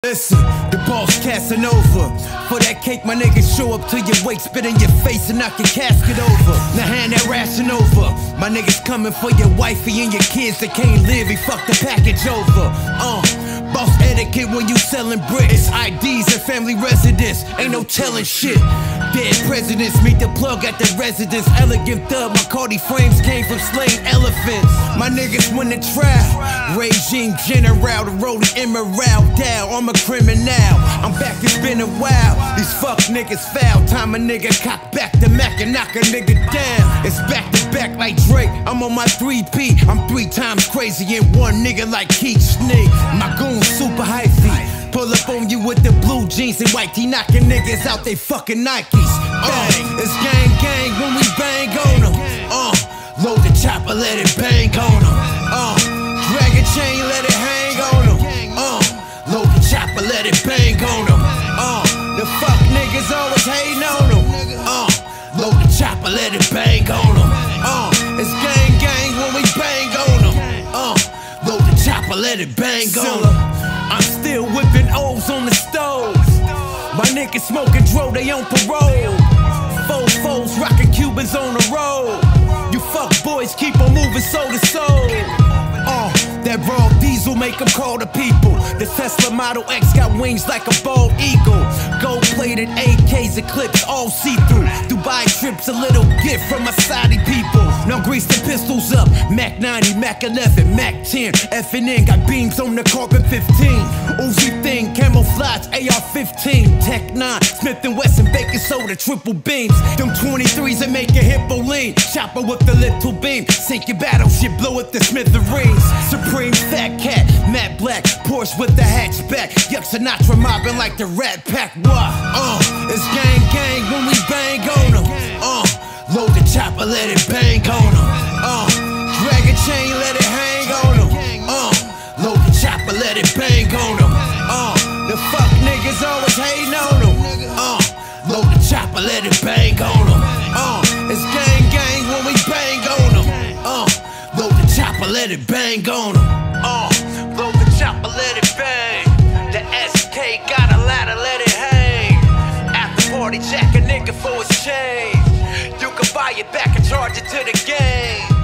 Listen, the boss Casanova. For that cake, my niggas show up to your wake, spit in your face and knock your casket over. Now hand that ration over. My niggas coming for your wifey and your kids that can't live. He fucked the package over. Boss etiquette when you selling bricks. IDs and family residence, ain't no telling shit. Dead presidents meet the plug at the residence. Elegant thug, McCarty frames came from slain elephants. My niggas win the trial. Regime general, the rollie immoral down. I'm a criminal. I'm back, it's been a while. These fuck niggas foul. Time a nigga cock back the Mac and knock a nigga down. It's back to back like Drake. I'm on my 3P. I'm 3 times crazy and one nigga like Keith Snake. My goon super hyphy. Pull up on you with the blue jeans and white tee, knocking niggas out they fucking Nikes. It's gang gang when we bang on them. Load the chopper, let it bang on them. Drag a chain, let it hang on them. Load the chopper, let it bang on them. The fuck niggas always hating on them. Load the chopper, let it bang on them. It's gang gang when we bang on them. Load the chopper, let it bang on them. I'm still whipping O's on the stove. My niggas smoking dro, they on parole. 4 foes rocking Cubans on the road. You fuck boys keep on moving soul to soul. That raw diesel make them call the people. The Tesla Model X got wings like a bald eagle. Gold plated AKs and clips all see-through. Dubai trips a little gift from my Saudi people. Now grease the pistols up. Mac 90, Mac 11, Mac 10. F&N got beams on the Carbon 15. Uzi thing, camouflage, AR-15. Tech 9, Smith & Wesson, baking soda, triple beams. Them 23s that make a hippo lean. Chopper with the little beam. Sink your battleship, blow up the smithereens. Supreme fat cat, matte black, Porsche with the hatchback. Yuck Sinatra mobbing like the Rat Pack. What? It's gang gang when we bang on them. Load the chopper, let it bang on them. Drag a chain, let it hang on them. Load the chopper, let it bang on them. The fuck niggas always hating on them. Load the chopper, let it bang on them. It's gang gang when we bang on them. Load the chopper, let it bang on them. Load the chopper, let it bang. The SK got a ladder, let it hang. After party, jack a nigga for his chain. You can buy it back and charge it to the game.